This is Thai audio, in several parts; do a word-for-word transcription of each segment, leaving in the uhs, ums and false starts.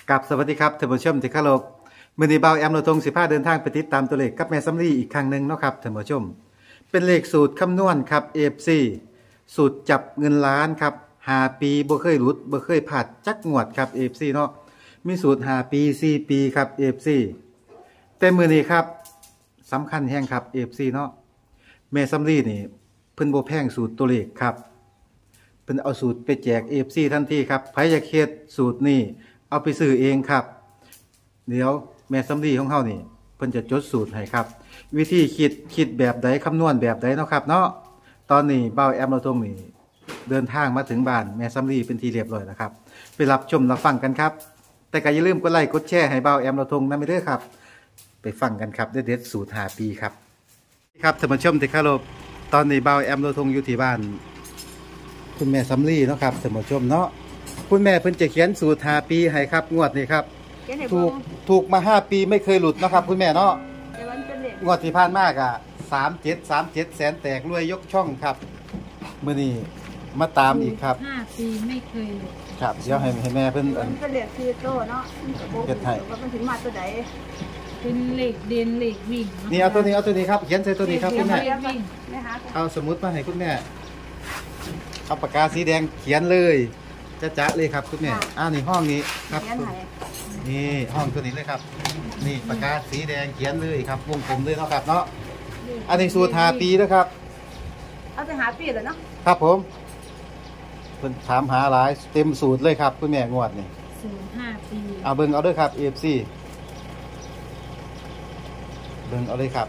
กับสวัสดีครับท่านผู้ชมที่เคารพมื้อนี้เบาแอมเราทงสิพาเดินทางไปติดตามตัวเลขกับแม่สำลีอีกครั้งหนึ่งเนาะครับท่านผู้ชมเป็นเลขสูตรคำนวณครับ เอ เอฟ ซี สูตรจับเงินล้านครับห้าปีบ่เคยหลุดบ่เคยพลาดจักงวดครับ เอ เอฟ ซี เนาะมีสูตรห้าปีสี่ปีครับ เอ เอฟ ซี แต่มื้อนี้ครับสำคัญแฮงครับ เอ เอฟ ซี เนาะแม่สำลีนี่เพิ่นบ่แพงสูตรตัวเลขครับเพิ่นเอาสูตรไปแจก เอ เอฟ ซี ทันทีครับไผอยากเฮ็ดสูตรนี้เอาไปซื้อเองครับเดี๋ยวแม่สำลีของเฮานี่เพิ่นจะจดสูตรให้ครับวิธีคิดคิดแบบใดคำนวณแบบใดเนาะครับเนาะตอนนี้เบาแอมเราตรงนี้เดินทางมาถึงบ้านแม่สำลีเป็นที่เรียบร้อยแล้วครับไปรับชมรับฟังกันครับแต่ก็อย่าลืมกดไลค์กดแชร์ให้เบาแอมเราตรงนำไปเด้อครับไปฟังกันครับเด็ดๆสูตรห้าปีครับครับท่านผู้ชมที่เคารพตอนนี้เบาแอมเราตรงอยู่ที่บ้านคุณแม่สำลีเนาะครับท่านผู้ชมเนาะคุณแม่เพิ่นจะเขียนสูตรห้าปีให้ครับงวดนี้ครับถูกถูกมาห้าปีไม่เคยหลุดนะครับคุณแม่เนาะงวดที่ผ่านมากอ่ะสามเจ็ดสามเจ็ดแสนแตกรวยยกช่องครับมื้อนี้มาตามอีกครับห้าปีไม่เคยหลุดครับเดี๋ยวให้ให้แม่เพิ่นอันก็เรียกคือโตเนาะเฮ็ดให้ว่ามันถึงมาตัวใดเป็นเหล็กเด่นเหล็กวิ่งนี่เอาตัวนี้เอาตัวนี้ครับเขียนใส่ตัวนี้ครับคุณแม่เอาสมุดมาให้คุณแม่เอาปากกาสีแดงเขียนเลยจะจะเลยครับคุณแม่อ้าวนี่ห้องนี้ครับนี่ห้องตัวนี้เลยครับนี่ปากกาสีแดงเขียนเลยครับวงกลมเลยเนาะครับเนาะอันนี้สูตรห้าปีนะครับเอาไปหาปีแล้วเนาะครับผมเพิ่นถามหาหลายเต็มสูตรเลยครับคุณแม่งวดนี่สูตรห้าปีเอาเบิ่งเอาด้วยครับ เอ เอฟ ซี เบิ่งเอาเลยครับ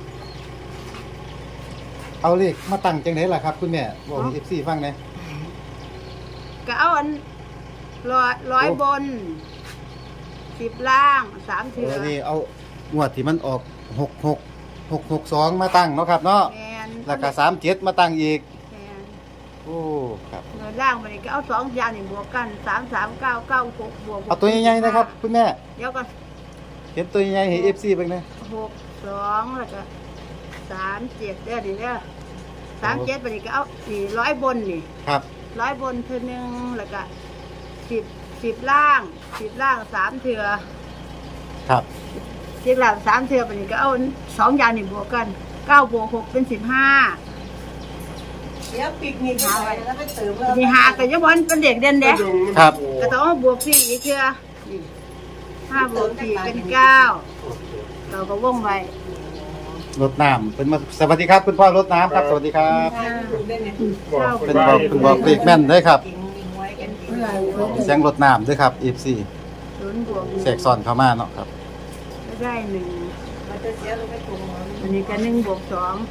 เอาเลขมาตั้งจังไหนล่ะครับคุณแม่บอกให้ เอ ฟ ซี ฟังหน่อยก็เอาอันร้อยร้อยบนสิบล่างสามเถื่อนี่เอางวดที่มันออกหกหกหกหกสองมาตั้งเนาะครับเนาะแล้วก็สามเจ็ดมาตั้งอีกโอ้ครับเงินล่างมันก็เอาสองอย่างนี่บวกกันสามสามเก้าเก้าหกบวกเอาตัวใหญ่ๆนะครับคุณแม่เดี๋ยวก่อนเห็นตัวใหญ่ให้ เอฟ ซี เบิ่งนะหกสองแล้วก็สามเจ็ดเด้อนี่เด้อสามเจ็ดมันก็เอาสี่ร้อยบนนี่ครับร้อยบนเท่านึงแล้วก็สิบสิบล่างสิบล่างสามเถื่อครับสิบล่างสามเถื่อมันก็เอาสองอย่างนี่บวกกันเก้าบวกหกเป็นสิบห้าเดี๋ยวปิกนี่หาไว้แล้วไปเติมแล้วนี่หาแต่ยังวันเป็นเด็กเด่นเด็กครับก็ต้องบวกสี่อีกเถื่อห้าบวกสี่เป็นเก้าเราก็ว่องไว้รถน้ำเป็นมาสวัสดีครับคุณพ่อรถน้ำครับสวัสดีครับเป็นบอกเป็นบอกเลขแม่นด้วยครับเสียงรถน้ำด้วยครับ เอ ฟ ซี แสกซ้อนเข้ามาเนาะครับได้หนึ่งอันนี้ก็หนึ่งบวกสอง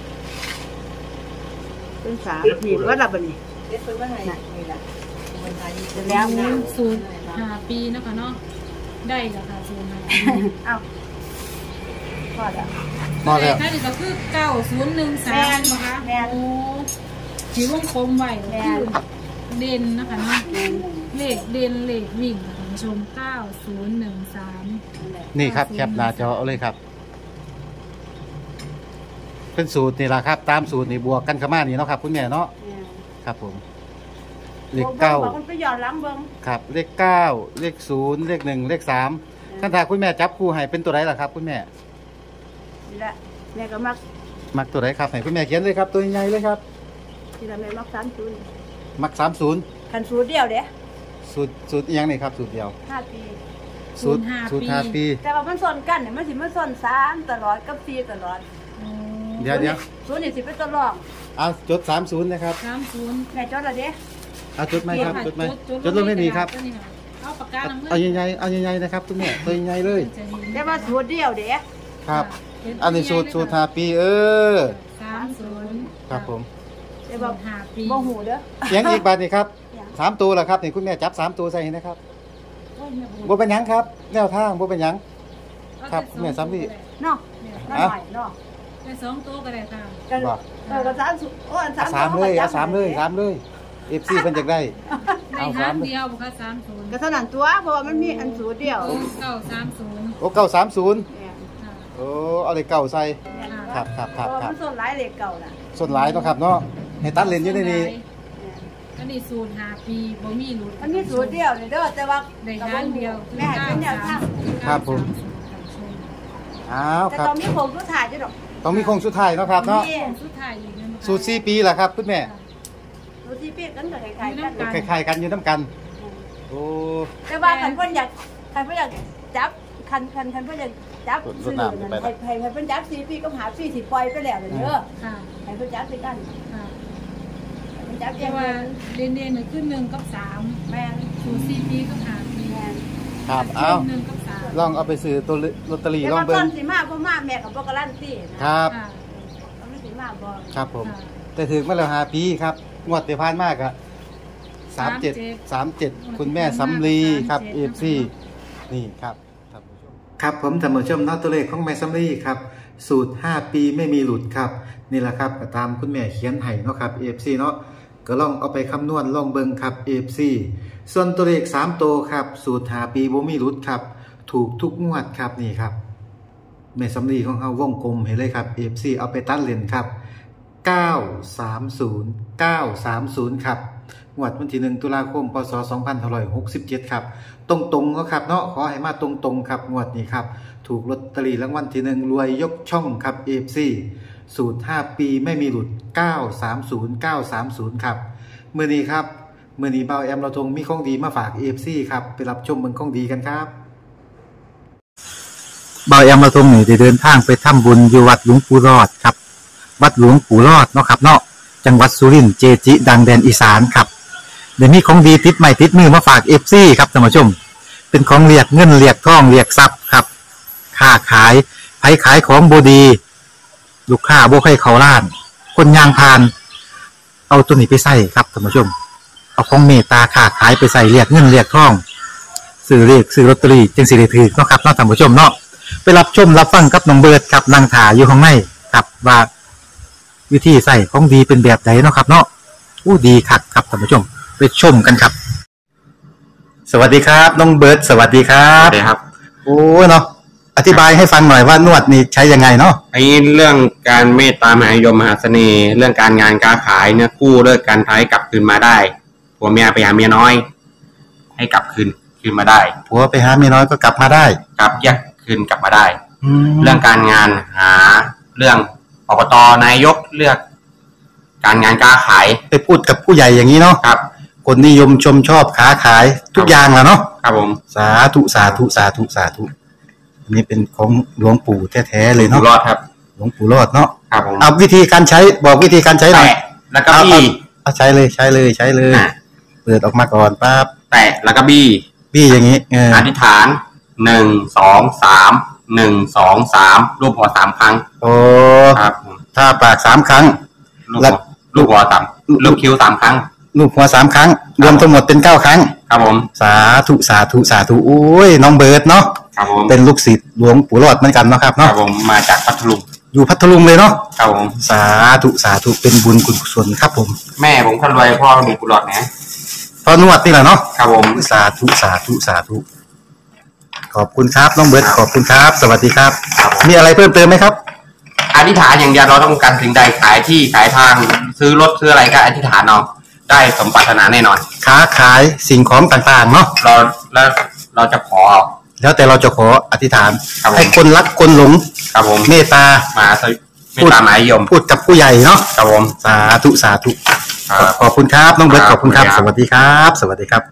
เป็นสามถีบว่าดับบันนี้แล้วสูตรห้าปีนะคะเนาะได้แล้วค่ะสูตรห้าปีเอ้าพอแล้วพอแล้วค่ะนี่ก็คือเก้าศูนย์หนึ่งสามนะคะโอ้สีวงกลมไว้คือเด่นนะคะเนาะเลขเด่นเลขวิ่งค่ะท่านผู้ชมเก้าศูนย์หนึ่งสามนี่ครับแคปหน้าจอเอาเลยครับเป็นสูตรนี่แหละครับตามสูตรนี่บวกกันขม่านี่เนาะครับคุณแม่เนาะครับผมเลขเก้าครับเลขเก้าเลขศูนย์เลขหนึ่งเลขสามขั้นถ้าคุณแม่จับคู่ให้เป็นตัวไหนล่ะครับคุณแม่นี่แหละแม่ก็มักมักตัวไหนครับให้คุณแม่เขียนเลยครับตัวใหญ่เลยครับที่เราแม่มักสามศูนย์มักสามศูนย์ขันสูตรเดียวเด้สูตรสูตรยังนี่ครับสูตรเดียวห้าปีสูตรสูตรห้าปีแต่ว่ามันซ้อนกันเนี่ยมันสิมันซ้อนสามตลอดกับสี่ตลอดเดี๋ยวเดี๋ยวศูนย์นี่สิเป็นตัวรองเอาจดสามศูนย์นะครับสามศูนย์แม่จดอะไรเด้เอาจดไหมครับจดไหมจดลงไม่มีครับเอาปากกาเอาใหญ่ๆเอาใหญ่ๆนะครับทุกเนี่ยตัวใหญ่เลยแต่ว่าสูตรเดียวเด้ครับอันนี้สูตรสูตรห้าปีเออสามศูนย์ครับผมแต่ว่าห้าปีบ่หูเด้อเสียงอีกบาทนี่ครับสามตัวเหรอครับนี่คุณแม่จับสามตัวใส่นะครับบ่เป็นยังครับแนวทางบ่เป็นยังครับแม่ซ้ำพี่เนาะน้อยเนาะแม่สองตัวก็ได้ค่ะเออก็สามโอ้สามสามเลยเอาสามเลยสามเลยเอฟซีเพิ่นอยากได้เอาสามเดียวบ่ค่ะสามศูนย์ก็เท่านั้นตัวเพราะว่ามันมีอันสูตรเดียวเก้าสามศูนย์โอ้เก้าสามศูนย์โอ้เอาเลขเก้าใส่ครับครับครับครับมันส่วนหลายเลขเก่าน่ะส่วนหลายเนาะครับเนาะให้ตัดเลนอยู่ในนี้อันนี้นี้สูตรห้าปีบ่มีหลุดมันมีสูตรเดียวเลยเด้อแต่ว่าได้หางเดียวแม่เป็นแนวทางครับผมอ้าวแต่ครับตอนนี้ผมก็ถ่ายจะดอกต้องมีโค้งสุดท้ายเนาะครับเนาะสุดท้ายอีกนะสูตรสี่ปีแหละครับคุณแม่ดูที่เปียกกันกับใครๆกันคล้ายๆกันอยู่น้ำกันโอ้แต่ว่าคันเพิ่นอยากคันเพิ่นอยากจับคันคันคันเพิ่นอยากจับซื้อนั่นให้ให้ให้เพิ่นจับสี่ปีก็หาสี่สิปล่อยไปแล้วเด้อค่ะให้เพิ่นจับไปกันค่ะเพิ่นจับเอแต่งว่าเรียนเรียนขึ้นหนึ่งกับสามแม่นสูตรสี่ปีกับห้าปีแม่นครับเอาหนึ่งกับสามลองเอาไปซื้อตัวลอตเตอรี่แต่ลองว่าเบิ่ต้งนสิมาบ่มาแม่ก็บ่การันตีนะครับค่ะต้นสิมาบ่ครับผม แต่ถึงมาแล้วห้าปีครับงวดที่ผ่านมากอะสามเจ็ดสามเจ็ดคุณแม่สำลีครับเอฟซีนี่ครับท่านผู้ชมครับผมท่านผู้ชมเนาะตัวเลขของแม่สำลีครับสูตรห้าปีไม่มีหลุดครับนี่แหละครับก็ตามคุณแม่เขียนให้เนาะครับเอฟซีเนาะก็ลองเอาไปคำนวณลองเบิ่งครับเอฟซีส่วนตัวเลขสามตัวครับสูตรห้าปีบ่มีหลุดครับถูกทุกงวดครับนี่ครับแม่สำลีของเขาวงกลมเห็นเลยครับเอฟซีเอาไปตัดเลนครับเก้าสามศูนย์ เก้าสามศูนย์ครับงวดวันที่หนึ่งตุลาคมพศสองพันห้าร้อยหกสิบเจ็ดครับตรงๆเนาะครับเนาะขอให้มาตรงๆครับงวดนี้ครับถูกลอตเตอรี่รางวัลที่หนึ่งรวยยกช่องครับ เอ เอฟ ซี สูตรห้าปีไม่มีหลุดเก้าสามศูนย์ เก้าสามศูนย์ครับมื้อนี้ครับมื้อนี้เบาแอมเราทงมีของดีมาฝาก เอ เอฟ ซี ครับไปรับชมเบิ่งของดีกันครับเบาแอมเราทงนี่ได้เดินทางไปทำบุญอยู่วัดหลวงปู่รอดครับวัดหลวงปู่รอดเนาะครับเนาะจังหวัดสุรินทร์เจจิดังแดนอีสานครับเดี๋ยวนี้ของดีติดใหม่ติดมือมาฝาก เอฟ ซี ครับท่านผู้ชมเป็นของเรียกเงินเรียกทองเรียกทรัพย์ครับค้าขายไผขายของบ่ดีลูกค้าบ่ให้เขาล้านคนยางพาน เอาตัวนี้ไปใส่ครับท่านผู้ชมเอาของเมตตาค้าขายไปใส่เรียกเงินเรียกทองซื้อเรียกซื้อลอตเตอรี่จึงสิได้ถือเนาะครับเนาะท่านผู้ชมเนาะไปรับชมรับฟังกับน้องเบิร์ดครับนางถาอยู่ข้างในครับว่าวิธีใส่ของดีเป็นแบบไหนเนาะครับเนาะอู้ดีคักครับท่านผู้ชมไปชมกันครับสวัสดีครับน้องเบิร์ดสวัสดีครับสวัสดีครับโอ้เนาะอธิบายให้ฟังหน่อยว่านวดนี่ใช้ยังไงเนาะไอ้เรื่องการเมตตามหานิยมมหาเสน่ห์ เรื่องการงานการขายเนี่ยกู้เลิกการท้ายกลับคืนมาได้ผัวเมียไปหาเมียน้อย ให้กลับคืนคืนมาได้ผัวไปหาเมียน้อยก็กลับมาได้กลับแยกคืนกลับมาได้แล้เรื่วองการงานหาเรื่องอบตนายกเลือก การงานการขายไปพูดกับผู้ใหญ่อย่างนี้เนาะครับคนนิยมชมชอบค้าขายทุกอย่างแล้วเนาะครับผมสาธุสาธุสาธุสาธุอันนี้เป็นของหลวงปู่แท้ๆเลยอยู่เนาะรอดครับหลวงปู่รอดเนาะครับผมเอาวิธีการใช้บอกวิธีการใช้หน่อยแตะแล้วก็บี้เอาใช้เลยใช้เลยใช้เลยอ่ะเปิดออกมาก่อนปั๊บแตะแล้วก็บี้พี่อย่างนี้เอออธิษฐานหนึ่งสองสามหนึ่งสองสามรูปหัวสามครั้งโอ้ครับผมถ้าปากสามครั้งลูกแล้หัววลูกหัวสามลูกคิ้วสามครั้งลูกหัวสามครั้ง รวมทั้งหมดเป็นเก้าครั้งครับผมสาธุสาธุสาธุโอ้ยน้องเบิร์ดเนาะครับผมเป็นลูกศิษย์หลวงปู่รอดเหมือนกันเนาะครับครัเนาะบผมมาจากพัทลุงอยู่พัทลุงเลยเนาะครับผมสาธุสาธุเป็นบุญกุศลครับผมแม่ผมคนรวยพ่อมีกุหลาบนะพอนวดนี่แหละเนาะครับผมสาธุสาธุสาธุขอบคุณครับน้องเบิร์ดขอบคุณครับ สวัสดีครับครับผมมีอะไรเพิ่มเติมไหมครับอธิษฐานอย่างเดียวเราต้องการสิ่งใดขายที่ขายทางซื้อรถซื้ออะไรก็อธิษฐานเอาได้สมปรารถนาแน่นอนค้าขายสิ่งของต่างๆเนาะเราแล้วเราจะขอแล้วแต่เราจะขออธิษฐานครับผมให้คนรักคนหลงครับผมเมตตามาสวิไม่ตามหมายยมพูดกับผู้ใหญ่เนาะครับผมสาธุสาธุครับขอบคุณครับน้องเบิร์ตคขรับอบคุณครับขอบสคุณครับวัสดีครับ สวัสดีครับ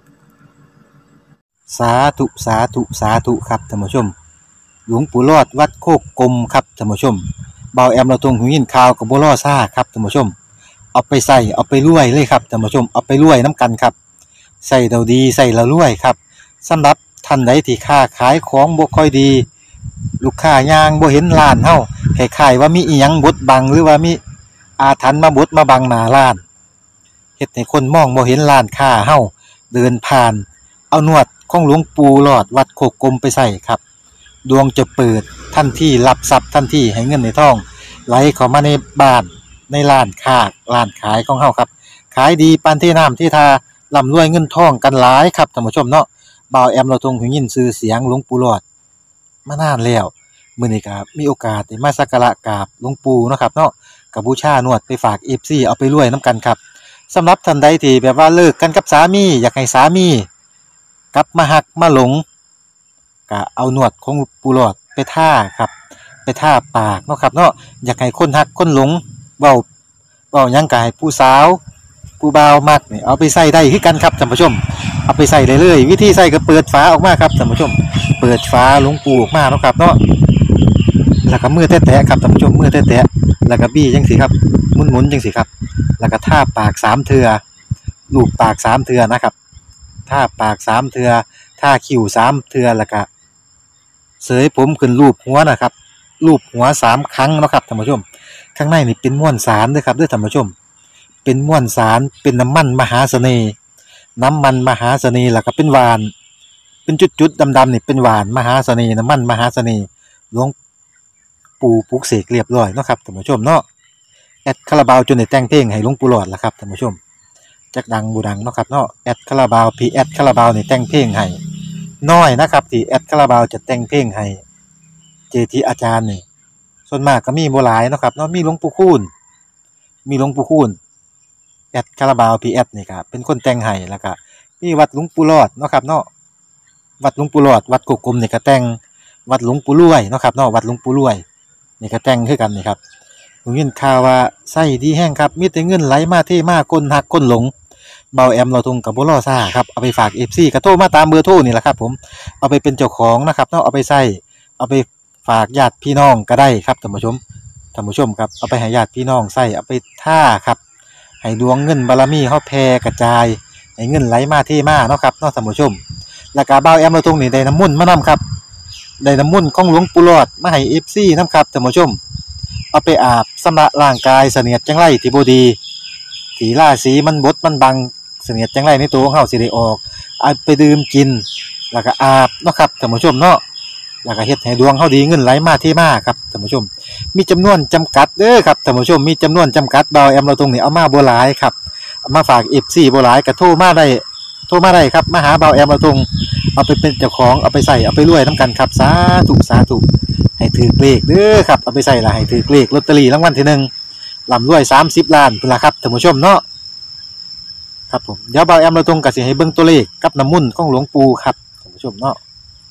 สาธุสาธุสาธุครับท่านผู้ชม หลวงปู่รอดวัดโคกกลมครับท่านผู้ชมเบาแอมเราตรงหูยินข่าวกับบัวล่อซ่าครับท่านผู้ชม เอาไปใส่เอาไปรวยเลยครับท่านผู้ชมเอาไปรวยน้ำกันครับใส่เราดีใส่เรารวยครับสำหรับท่านใดที่ค้าขายของบ่ค่อยดี ลูกค้ายางบ่เห็นร้านเฮาคล้ายๆว่ามีอีหยังบดบังหรือว่ามีอาถรรพ์มาบดมาบังหน้าร้านเฮ็ดให้คนมองบ่เห็นร้านค้าเฮาเดินผ่าน เอานวดของหลวงปู่หลอดวัดโคกกลมไปใส่ครับดวงจะเปิดทันทีรับทรัพย์ทันทีให้เงินในท้องไหลเข้ามาในบ้านในร้านค้าร้านขายของเฮาครับขายดีปานที่น้ำที่ทาร่ำรวยเงินทองกันหลายครับท่านผู้ชมเนาะบ่าวแอมเราทรงหูยินชื่อเสียงหลวงปู่หลอดมานานแล้วมื้อนี้ก็มีโอกาสได้มาสักการะกราบหลวงปู่เนาะครับเนาะก็บูชานวดไปฝาก เอฟ ซี เอาไปรวยนํกันครับสำหรับท่านใดที่แบบว่าเลิกกันกับสามีอยากให้สามีกลับมาหักมาหลงก็เอาหนวดของปูหลอดไปท่าครับไปท่าปากเนาะครับเนาะอยากให้คนหักคนหลงเว้าเว้าหยังก็ให้ผู้สาวผู้บ่าวมักนี่เอาไปใส่ได้คือกันครับท่านผู้ชมเอาไปใส่เลยเลยวิธีใส่ก็เปิดฝาออกมาครับท่านผู้ชมเปิดฝาหลวงปูออกมาเนาะครับเนาะแล้วก็มือแตะๆครับท่านผู้ชมมือแตะๆแล้วก็บี้จังสิครับหมุนๆจังสิครับแล้วก็ท่าปากสามเทื่อลูบปากสามเทื่อนะครับท่าปากสามเทื่อท่าคิ้วสามเทื่อแล้วก็เสยผมขึ้นรูปหัวนะครับรูปหัวสามครั้งเนาะครับท่านผู้ชมข้างในนี่เป็นม้วนสารด้วยครับด้วยท่านผู้ชมเป็นม้วนสารเป็นน้ำมันมหาเสน่ห์น้ำมันมหาเสน่ห์แล้วก็เป็นหวานเป็นจุดๆดำๆนี่เป็นหวานมหาเสน่ห์น้ำมันมหาเสน่ห์หลวงปู่ปลุกเสกเรียบร้อยเนาะครับท่านผู้ชมเนาะแอดคาราบาวจนได้แต่งเพลงให้หลวงปู่หลอดล่ะครับท่านผู้ชมจักดังบูดังเนาะครับเนาะแอดคาราบาวพีแอดคาราบาวนี่แต่งเพลงให้น้อยนะครับที่แอดคาราบาวจะแต่งเพลงให้เจทีอาจารย์นี่ส่วนมากก็มีบ่หลายเนาะครับเนาะมีหลวงปู่คูณมีหลวงปู่คูณแอดคาราบาวพีแอดนี่ครับเป็นคนแต่งให้แล้วก็มีวัดหลวงปู่หลอดเนาะครับเนาะวัดหลวงปู่หลอดวัดกุกกลมนี่ก็แต่งวัดหลวงปู่รวยเนาะครับเนาะวัดหลวงปู่รวยนี่ก็แต่งคือกันนี่ครับผมยินข่าวว่าไส้ดีแห้งครับมีแต่เงินไหลมาเทมาคนหักคนหลงเบาแอมเราทุงกับบ่รอซ่าครับเอาไปฝาก เอฟ ซี ก็โทรมาตามเบอร์โทรนี่แหละครับผมเอาไปเป็นเจ้าของนะครับเนาะเอาไปใส่เอาไปฝากญาติพี่น้องก็ได้ครับท่านผู้ชมท่านผู้ชมครับเอาไปให้ญาติพี่น้องใส่เอาไปท่าครับให้ดวงเงินบารมีเฮาแผ่กระจายให้เงินไหลมาเทมาเนาะครับเนาะท่านผู้ชมแล้วก็เบาแอมเราทุงนี่ได้น้ำมนต์มานํครับได้น้ำมนต์ของหลวงปู่หลอดมาให้ เอฟ ซี นำครับท่านผู้ชมเอาไปอาบสำระร่างกายเสนียดจังไรที่บ่ดีที่ราศีมันบดมันบังเสนียดจังไรในตัวของเฮาสิได้ออกเอาไปดื่มกินแล้วก็อาบเนาะครับท่านผู้ชมเนาะแล้วก็เฮ็ดให้ดวงเฮาดีเงินไหลมาเทมาครับท่านผู้ชมมีจำนวนจำกัดเด้อครับท่านผู้ชมมีจำนวนจำกัดเบาแอมเราตรงนี้เอามาบ่หลายครับเอามาฝาก เอฟ ซี บ่หลายก็โทรมาได้โทรมาได้ครับมาหาเบาแอมเราตรงเอาไปเป็นเจ้าของเอาไปใส่เอาไปรวยนํกันครับสาธุสาธุให้ถือเลขเด้อครับเอาไปใส่ละให้ถือเลขลอตเตอรี่รางวัลที่หนึ่งร่ำรวยสามสิบล้านพุ่นล่ะครับท่านผู้ชมเนาะครับผมเดี๋ยวบ่าวแอมเราตรงก็สิให้เบิ่งตัวเลขกับน้ำมนต์ของหลวงปู่ครับท่านผู้ชมเนาะ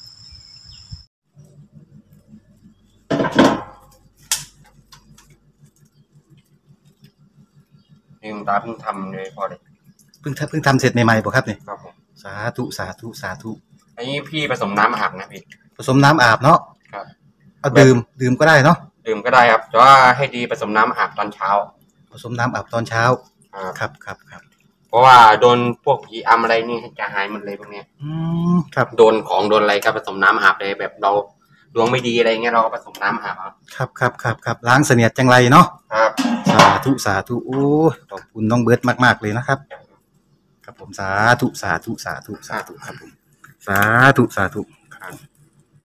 นี่คุณตาเพิ่งทำเลยพอเลยเพิ่งเพิ่งทำเสร็จใหม่ๆป่ะครับเนี่ยครับผมสาธุสาธุสาธุอันนี้พี่ผสมน้ำอาบนะพี่ผสมน้ำอาบเนาะครับเอาดื่มดื่มก็ได้เนาะดื่มก็ได้ครับแต่ว่าให้ดีผสมน้ำอาบตอนเช้าผสมน้ำอาบตอนเช้าครับครับครับเพราะว่าโดนพวกผีอำอะไรนี่จะหายหมดเลยพวกนี้อืมครับโดนของโดนอะไรก็ผสมน้ำอาบเลยแบบเราดวงไม่ดีอะไรเงี้ยเราก็ผสมน้ำอาบครับครับครับครับล้างเสนียดจังไรเนาะครับสาธุสาธุโอ้ขอบคุณน้องเบิร์ดมากๆเลยนะครับครับผมสาธุสาธุสาธุสาธุครับผมสาธุสาธุครับ